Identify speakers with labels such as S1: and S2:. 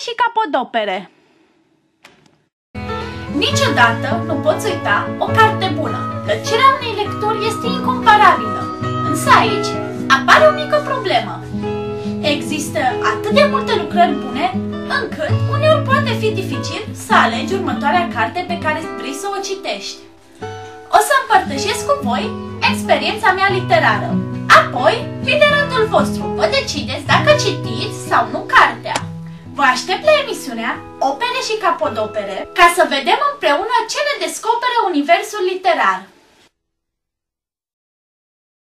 S1: și capodopere.
S2: Niciodată nu poți uita o carte bună. Plăcerea unei lecturi este incomparabilă. Însă aici apare o mică problemă. Există atât de multe lucrări bune, încât uneori poate fi dificil să alegi următoarea carte pe care vrei să o citești. O să împărtășesc cu voi experiența mea literară. Apoi vine rândul vostru. Vă decideți dacă citiți sau nu cartea. Vă aștept la emisiunea Opere și capodopere ca să vedem împreună ce ne descoperă universul literar.